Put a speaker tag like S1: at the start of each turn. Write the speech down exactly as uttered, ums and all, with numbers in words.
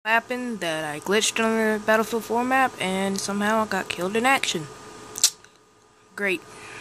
S1: happened that I glitched on the Battlefield four map and somehow I got killed in action. Great.